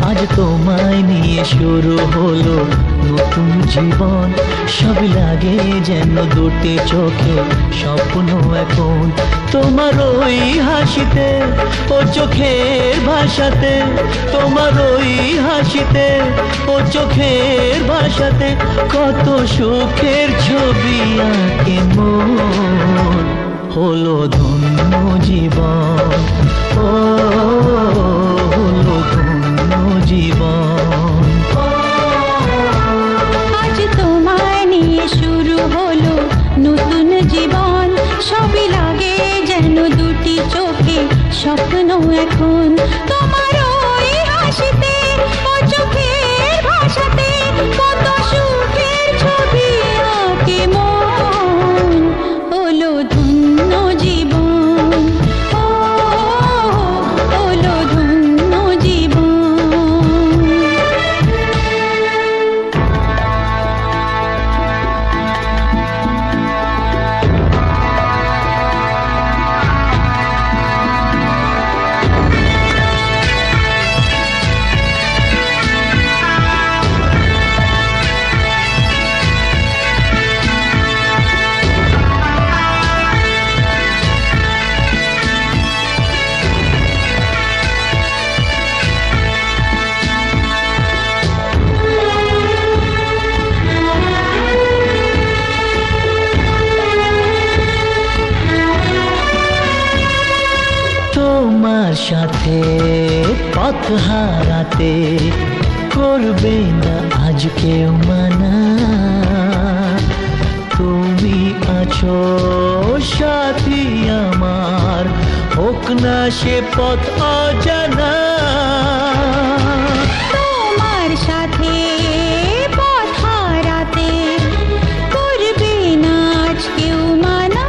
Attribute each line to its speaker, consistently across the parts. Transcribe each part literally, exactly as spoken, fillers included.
Speaker 1: আজ তোমায় নিয়ে শুরু হলো নতুন জীবন। সব লাগে যেন দুটি চোখে স্বপ্ন এখন। তোমার ওই হাসিতে ও চোখের ভাষাতে, তোমার ওই হাসিতে ও চোখের ভাষাতে কত সুখের ছবি আঁকে মন। হলো ধন্য জীবন, ও হলো ধন্য জীবন।
Speaker 2: আজ তোমায় নিয়ে শুরু হলো নতুন জীবন। সবই লাগে যেন দুটি চোখে স্বপ্ন এখন। তোমার ওই হাসিতে ও চোখের ভাষাতে কত সুখের ছবি আঁকে মন। হলো ধন্য জীবন, ও হলো ধন্য জীবন।
Speaker 1: তোমার সাথে পথ হারাতে করবে না আজ কেউ মানা। তুমি আছো সাথী আমার, হোক না সে পথ অজানা।
Speaker 2: তোমার সাথে পথ হারাতে করবে না আজ কেউ মানা।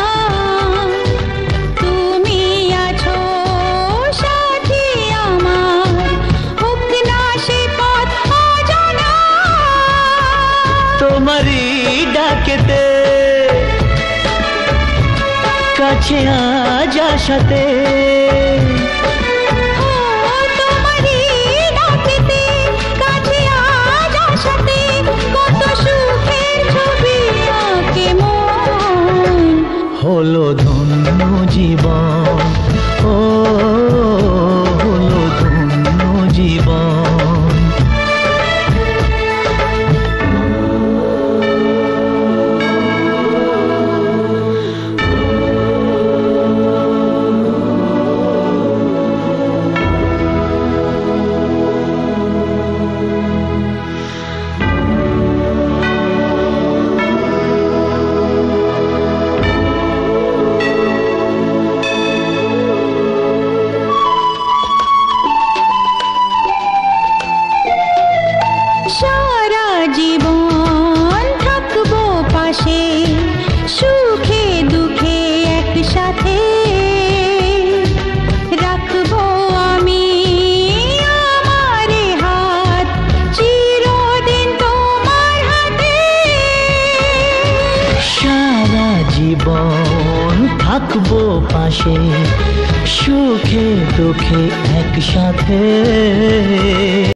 Speaker 2: তুমি আছো সাথী আমার, হোক না সে পথ অজানা।
Speaker 1: তোমারই ডাকেতে কাছে আজ আসাতে,
Speaker 2: তোমারই ডাকেতে কাছে আজ আসাতে কত সুখের ছবি আঁকে মন।
Speaker 1: হলো ধন্য জীবন, ও হলো ধন্য জীবন।
Speaker 2: সারা জীবন থাকবো পাশে, সুখে দুঃখে একসাথে রাখবো আমি আমার হাত চিরদিন তোমার হাতে।
Speaker 1: সারা জীবন থাকবো পাশে, সুখে দুঃখে একসাথে।